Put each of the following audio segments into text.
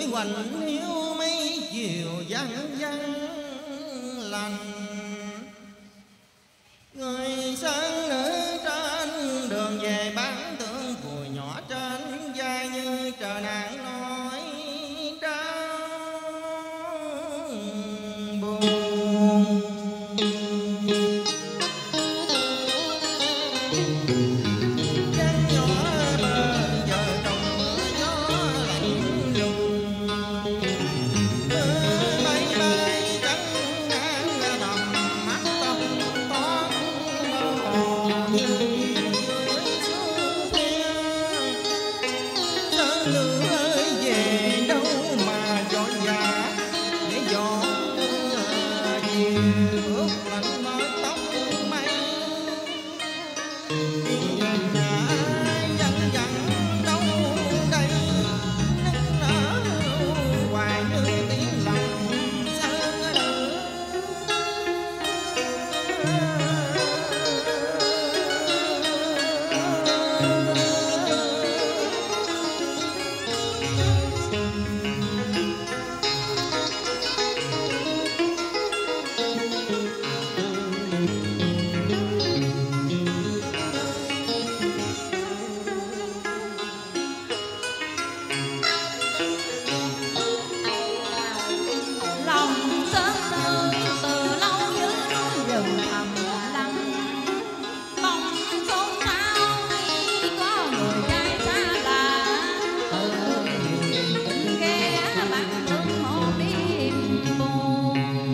hoành hiu mấy chiều vắng vắng lành. Người sang nữ trên đường về bán tượng cùi nhỏ trên vai như trời nạn nói đau buồn. Trăng nhỏ bên giờ trong mưa gió lạnh lùng, bay bay trắng ngang nằm mắt tâm toán dưới xuống phía. Sơn nữ ơi về đâu mà vội vã để dọn chiều ướt lạnh mái tóc mây. Dần dần đâu đây nức nở hoài như tiếng lòng sơn nữ. Lòng sơn nữ từ lâu như núi rừng thầm lặng, bóng xôn xao khi có người trai xa lạ. Từ tình ghé bạn thương một đêm buồn.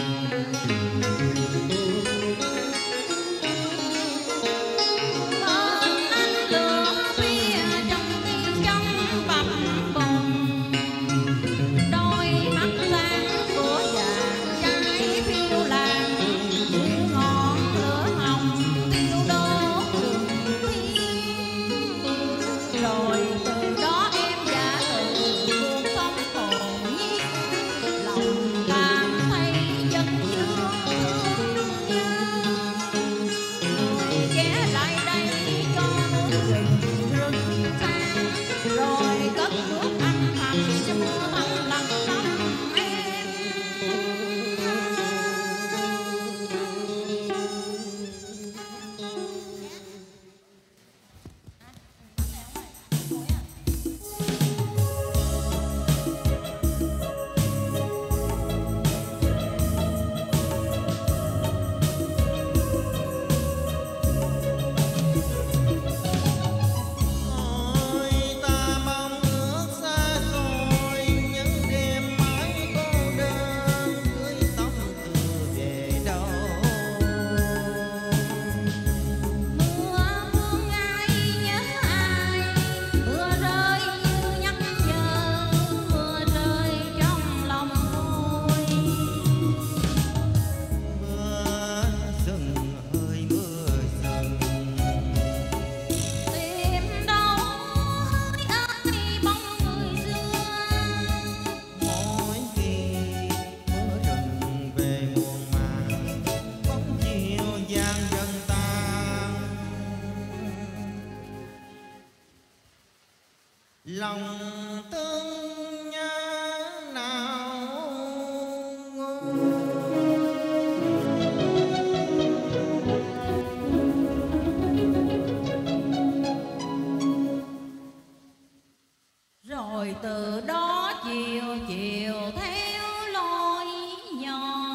Ơn anh lửa phía trong tiếng trong bập bùng, đôi mắt sáng của vàng trái phiêu lãng như ngọn lửa hồng tiêu đốt rừng thiên. Rồi từ đó em giả từ cuộc sống hồn nhiên, lòng cảm thấy dân dương nhớ. Người ghé lại đây cho núi rừng rừng sáng, rồi cất bước âm thầm xưa thăm lặng thăm em. Ôi ta mong ước xa xôi những đêm mãi cô đơn cưới tóc từ về đâu. Mưa vương ai nhớ ai, mưa rơi như nhắc nhở, mưa rơi trong lòng tôi. Mưa rừng ơi mưa rừng, Tìm đâu hỡi ơi bóng người xưa. mỗi khi mưa rừng về muôn màng, bóng chiều vàng dần tan. Lòng thương nhớ nào nguôi. Rồi từ đó chiều chiều theo lối nhỏ,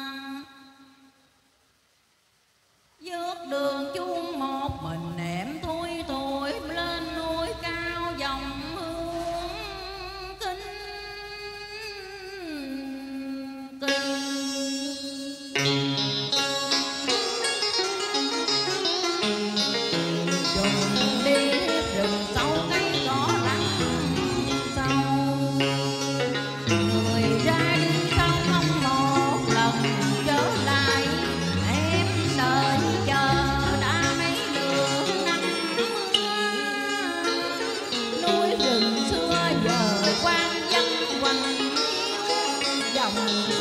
vượt đường chung một mình em thui thủi lên núi cao dòng hương kinh kinh. Đường đi rừng sâu cây cỏ lặng sâu, người ra đi sau không một lần trở lại. Em đợi chờ đã mấy đường năm mưa, núi rừng xưa giờ quan vắng quanh hiu, dòng